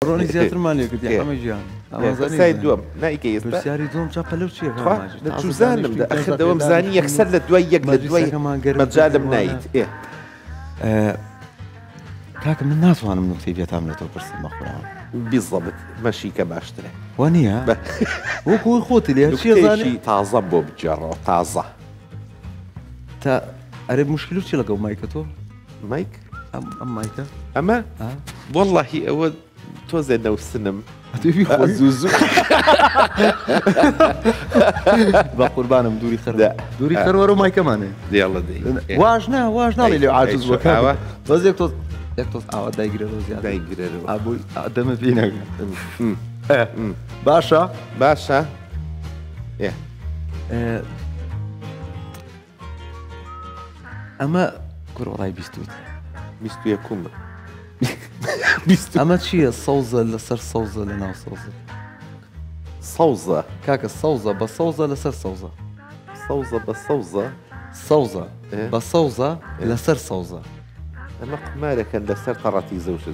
بڕۆنی زیاترمان لێ کردی ئەمە ژیان سای دووەم نایکە ئێستا پرسیاری دوم چاپە لەو چیە چوزانم ئەخر دەوەم زانی یەکسەر لە دوای یەک لە دوای مەجالم نایت کاکە من ناتوانم نوکتەی بێتام لە تۆ پرسم بەخۆم بیزەبت مەشیکە باشترە وانە وەکوی خۆتی لێ چێزانی تازە بۆ بجێڕەوە تازە تا ئەرێ مشکل چی لەگەڵ مایکە تۆ مایک ئەم مایکە ئەمە وەڵڵاهی ئەوە تۆزێ نەوسنم زوو با قوربانم دووری خەر دووری خەرەوە مایکەمانێ دێڵە واژ ناڵێ لێ عاجز وەکەوە بەس یەک تۆز ئاوا دایگرێتەوە زیاد دایگرێتەوە ئابووی دەمە بینەکە باشە باشە ئەمە کوڕۆڵای بیستوت 21 ئەمە چییە سەوزە لەسەر سەوزە لە ناو سەوزە سەوزە کاکە سەوزە بە سەوزە لەسەر سەوزە سەوزە بە سەوزە سەوزە بە سەوزە لەسەر سەوزە ئەمە قمارێکە لەسەر تەڕەتی زەوشت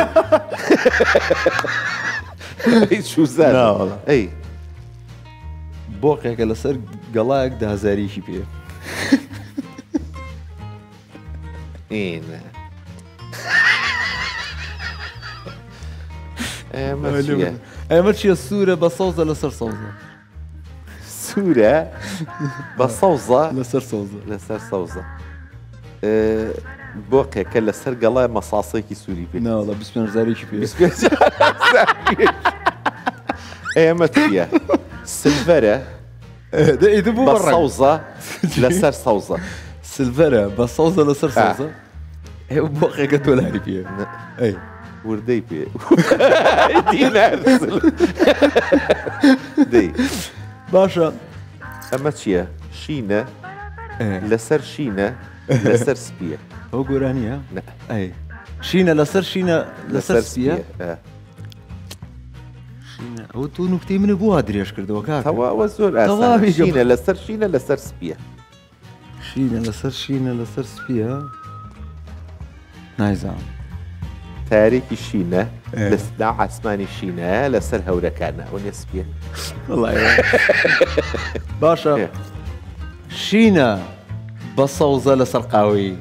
چوزان ئەی بۆقێکە لەسەر گەڵایەک دازاریشی پێ ئێنە ئەمە چیە سوورە بە سەوزە لەسەر سەوزە سوورە بە سەوزە لەسەر سەوزە لەسەر سەوزە بۆقێکە لەسەر گەڵای مەساسێکی سووری پێ ناوڵە 20,000 پێ ئێمە چیە سلڤەرە بە سەوزە لەسەر سەوزە سلڤەرە بە سەوزە لەسەر سەوزە ئێوە بۆقێکە تۆلاری پێ ئەی وردەی پێ باشە ئەمە چییە شینە لەسەر شینە لەسەر سپیە ئەو گۆرانیە ئەی شینە لەسەر شینە لەسەر سپیە ئەو تۆ نوکتەی منە بۆ درێژ کردەوە کاکەوە زۆر شینە لەسەر شینە لەسەر سپیە شینە لەسەر شینە لەسەر سپیە نایزانم تارێکی شینە لەسدا ئاسمانی شینە لەسەر هەورەکانە ئەو نسپیە باشە شینە بە سەوزە لەسەر قاوەی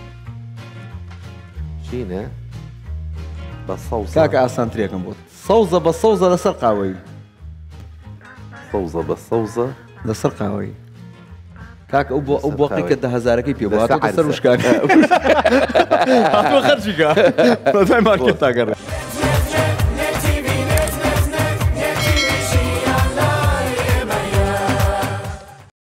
شینە بە سەوزە کاکە ئاسانترێکم بۆت سەوزە بە سەوزە لەسەر قاوەی سەوزە بە سەوزە لەسەر قاوەی کاکە ئەو بۆقێکە 10,000ەکەی پێ بووە سەر وشکاکە خەرجیکە مارکێت تاگەڕێ